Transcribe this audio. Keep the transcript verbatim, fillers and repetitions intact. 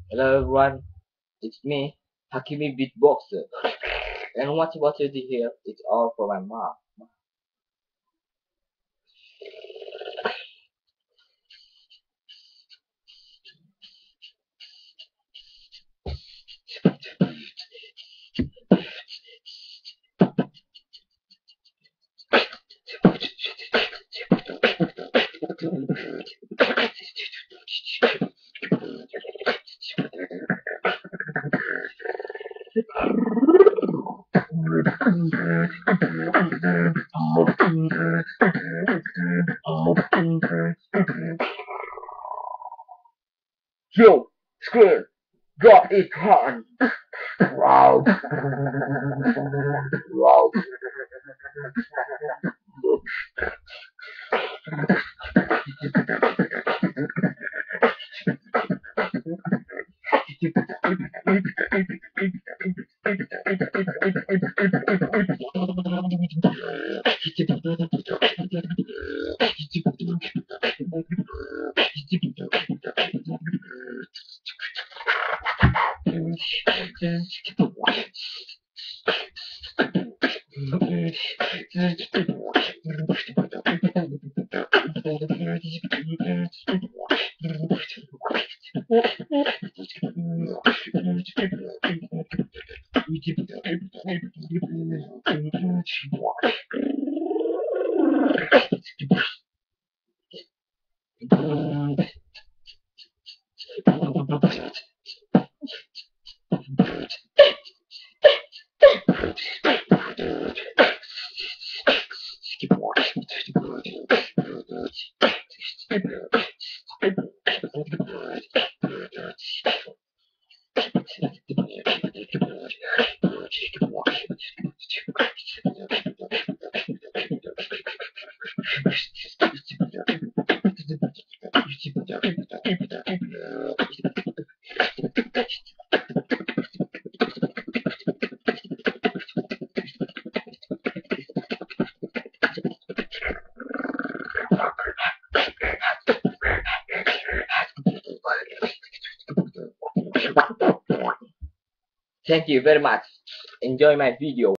Hello everyone, it's me, Hakimi Beatboxer. And what what you see here, it's all for my mom. Yo, Squid, got it on. Wow. Wow. Thank you very much. Enjoy my video.